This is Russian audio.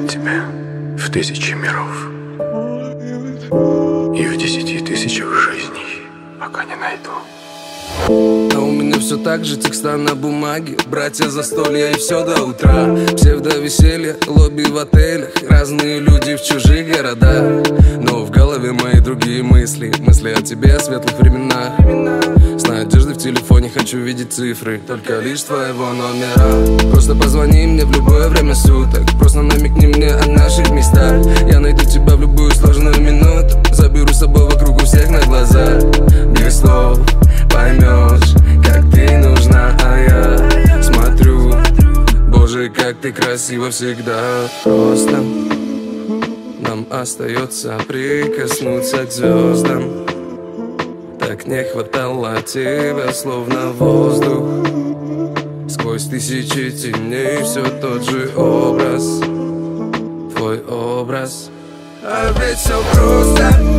искать тебя в 1000 миров и в 10 тысячах жизней, пока не найду. А у меня все так же, текста на бумаге, братья, застолья и все до утра. Псевдо-веселье, лобби в отелях, разные люди в чужих городах. Но в голове мои другие мысли, мысли о тебе, о светлых временах. С надеждой в телефоне хочу видеть цифры, только лишь твоего номера. Просто позвони мне в любое время суток, просто намекни мне о наших местах. Я найду тебя в любую сложную минуту, заберу с собой вокруг у всех на глаза. Без слов поймешь, как ты нужна, а я смотрю. Боже, как ты красива всегда. Просто нам остается прикоснуться к звездам. Так не хватало тебя, словно воздух. Сквозь тысячи теней все тот же образ, твой образ. А ведь все просто.